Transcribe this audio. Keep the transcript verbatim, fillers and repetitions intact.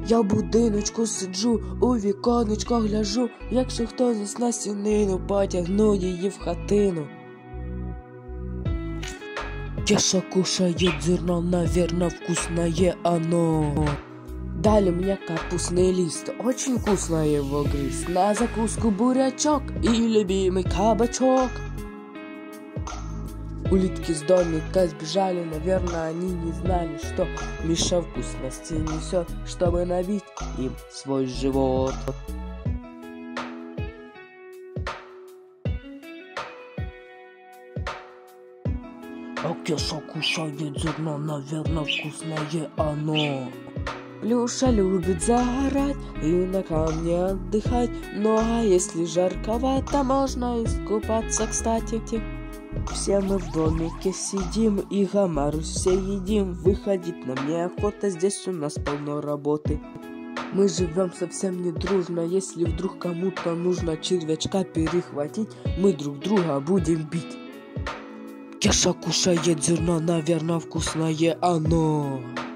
Я в будиночку сиджу, у віконечко гляжу, якщо хто зіс на сінину, потягну її в хатину. Кеша кушает зерно, наверное, вкусное оно. Дали мне капустный лист, очень вкусно его грыз. На закуску бурячок и любимый кабачок. Улитки с домика сбежали, наверное, они не знали, что Миша вкусности несет, чтобы набить им свой живот. А Кеша кушает зерно, наверное, вкусное оно. Плюша любит загорать и на камне отдыхать. Ну а если жарковато, можно искупаться, кстати. Все мы в домике сидим и гамару все едим. Выходить нам неохота, здесь у нас полно работы. Мы живем совсем не дружно, если вдруг кому-то нужно червячка перехватить, мы друг друга будем бить. Кеша кушает зерно, наверное, вкусное оно.